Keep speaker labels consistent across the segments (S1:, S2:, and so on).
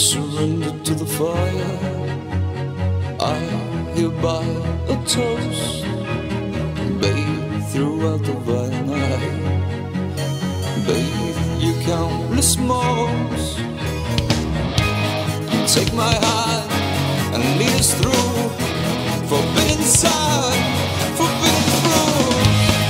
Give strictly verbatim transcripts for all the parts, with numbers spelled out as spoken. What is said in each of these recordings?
S1: surrender to the fire. I hereby a toast, bathe throughout the vile night, bathe you countless moles. Take my hand and lead us through forbidden sight, forbidden fruit.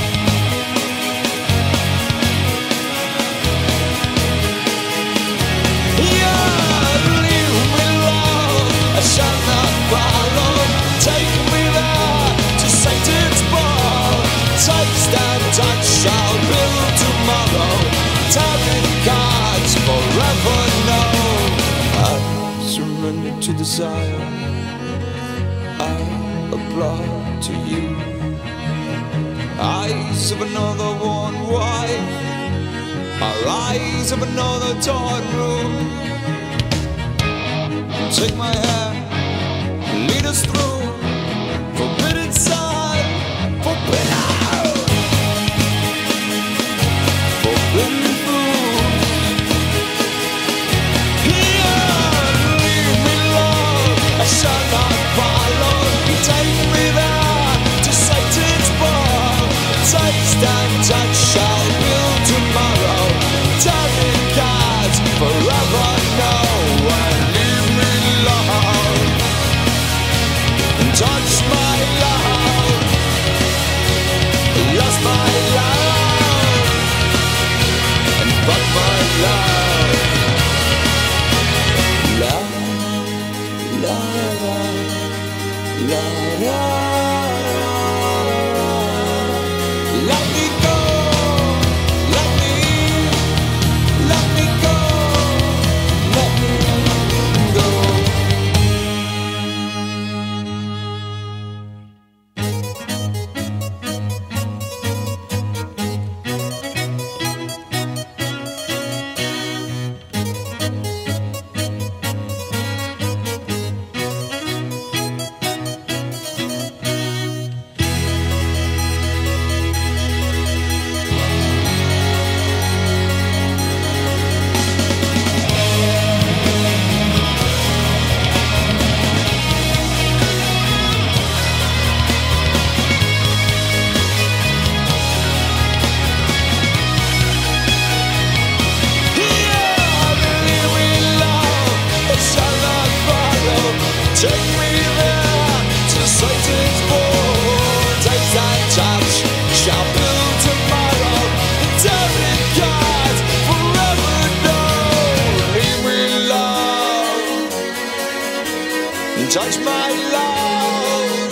S1: Yeah, leave me, Lord, I shall not follow. Take me there to Satan's ball. Taste and touch shall build tomorrow. Tarot cards forever know. I surrender to desire. I applaud to you. Eyes of another one wife, our eyes of another torn room. Take my hand, lead us through forbidden sight, forbidden, forbidden food. Here, leave me, Lord, I shall not follow. Take me there to Satan's ball. Taste and touch shall build tomorrow. Tarot cards forever know. And leave me, Lord, and touch my love, lost my love, and fuck my love. Love, love, love, love. Let me go, let me, let me go, let me go. Take me there to Satan's ball. Taste and touch shall build tomorrow. Tarot cards forever know. Leave me, love, and touch my love.